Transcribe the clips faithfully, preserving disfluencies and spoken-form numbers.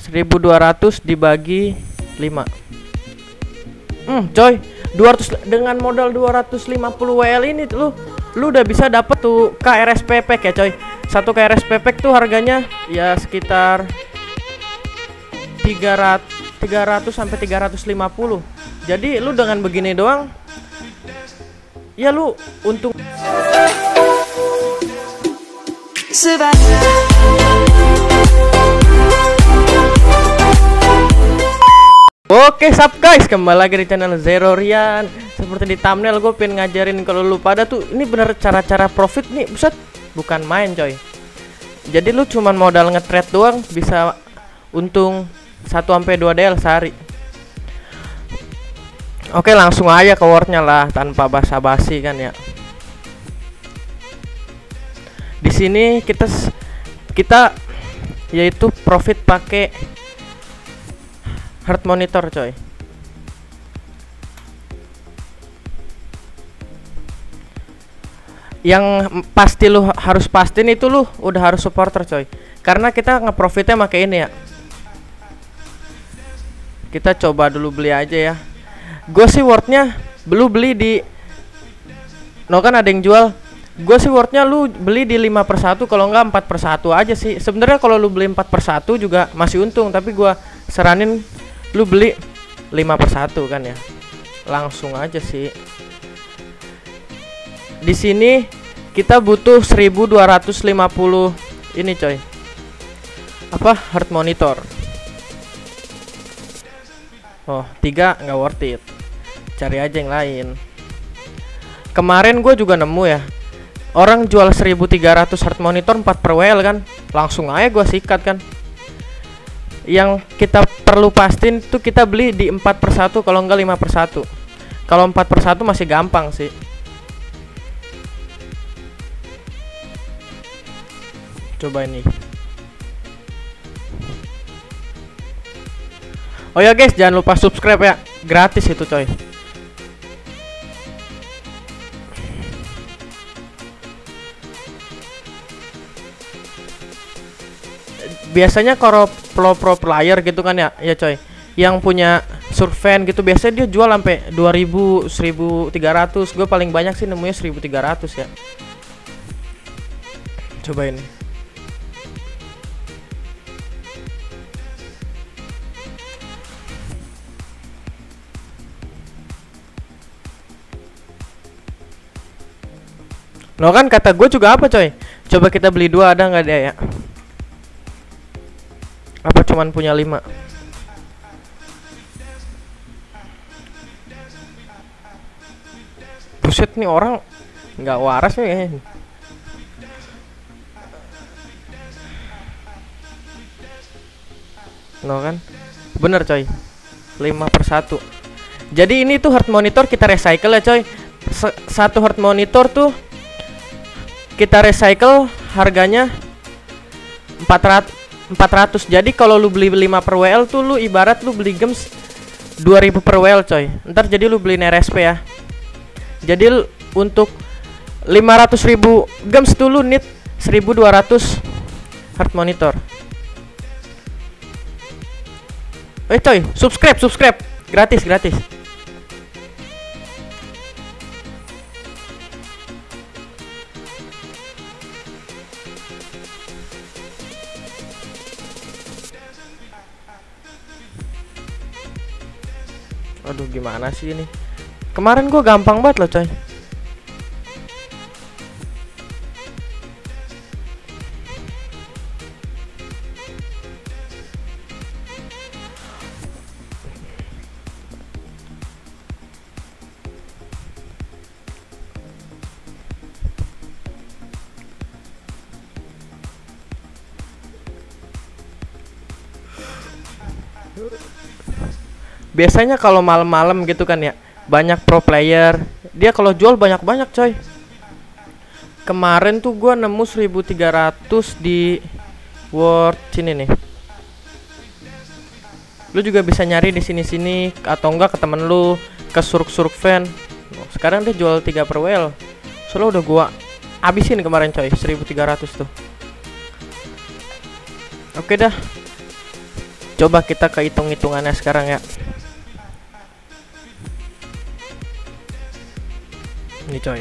seribu dua ratus dibagi lima. Hmm, coy, dua ratus dengan modal dua ratus lima puluh W L ini lu lu udah bisa dapet tuh K R S P pack ya, coy. Satu K R S P pack tuh harganya ya sekitar tiga ratus sampai tiga ratus lima puluh. Jadi lu dengan begini doang ya lu untung. Oke, sup guys, kembali lagi di channel Zero Rian. Seperti di thumbnail gue pengen ngajarin kalau lu pada tuh ini bener cara-cara profit nih, buset, bukan main coy. Jadi lu cuman modal nge-trade doang bisa untung satu sampai dua D L sehari. Oke, langsung aja ke wordnya lah tanpa basa-basi kan ya. Di sini kita kita yaitu profit pakai heart monitor coy. Yang pasti lu harus pastiin itu lu udah harus supporter coy. Karena kita ngeprofitnya pakai ini ya. Kita coba dulu beli aja ya. Gue sih wordnya belum beli di no kan ada yang jual. Gue sih wordnya lu beli di lima per satu, kalau enggak empat per satu aja sih. Sebenarnya kalau lu beli empat per satu juga masih untung, tapi gue saranin lu beli lima per satu kan ya. Langsung aja sih. Di sini kita butuh seribu dua ratus lima puluh ini coy. Apa? Heart monitor. Oh, tiga nggak worth it. Cari aja yang lain. Kemarin gue juga nemu ya. Orang jual seribu tiga ratus heart monitor empat per W L kan. Langsung aja gue sikat kan. Yang kita perlu pastiin tuh kita beli di empat per satu kalau enggak lima per satu. Kalau empat per satu masih gampang sih. Coba ini. Oh ya guys, jangan lupa subscribe ya. Gratis itu coy. Biasanya kalau pro pro player gitu kan ya, ya coy, yang punya surfen gitu biasanya dia jual sampai dua ribu, seribu tiga ratus. Gue paling banyak sih nemunya seribu tiga ratus ya. Coba ini. Lo kan kata gue juga apa coy? Coba kita beli dua, ada nggak dia ya? Apa cuman punya lima? Buset nih orang nggak waras nih kayaknya. No kan? Bener coy, lima per satu. Jadi ini tuh heart monitor kita recycle ya coy. S- Satu heart monitor tuh kita recycle harganya empat ratus. Jadi kalau lu beli lima per W L tuh lu ibarat lu beli gems dua ribu per W L coy. Ntar jadi lu beli R S P ya. Jadi lu, untuk lima ratus ribu gems tuh lu need seribu dua ratus heart monitor. Eh coy, subscribe, subscribe. Gratis, gratis. Aduh, gimana sih ini? Kemarin gue gampang banget loh coy. Biasanya kalau malam-malam gitu kan ya, banyak pro player, dia kalau jual banyak-banyak coy. Kemarin tuh gua nemu seribu tiga ratus di Word sini nih. Lu juga bisa nyari di sini-sini atau enggak ke temen lu, ke suruk-suruk fan. Sekarang dia jual tiga per W L. Soalnya udah gua habisin kemarin coy, seribu tiga ratus tuh. Oke dah. Coba kita ke hitung-hitungannya sekarang ya. Ini coy.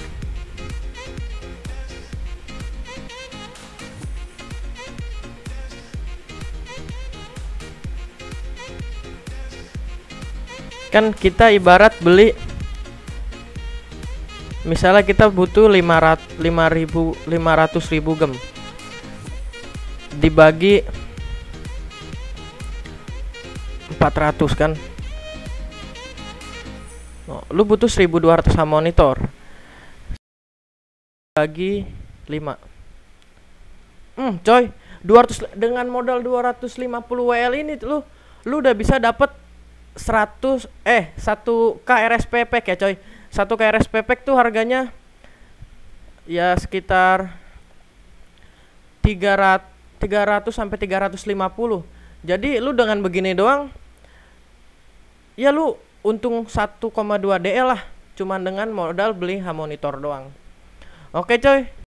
Kan kita ibarat beli, misalnya kita butuh lima ratus ribu gem, dibagi empat ratus kan. Oh, lu butuh seribu dua ratus monitor bagi lima. Hmm, coy, dua ratus dengan modal dua ratus lima puluh W L ini lu lu udah bisa dapat seratus eh satu K R S P pack ya coy. satu K R S P pack tuh harganya ya sekitar tiga ratus sampai tiga ratus lima puluh. Jadi lu dengan begini doang ya lu untung satu koma dua D L lah, cuman dengan modal beli monitor doang. Oke coy.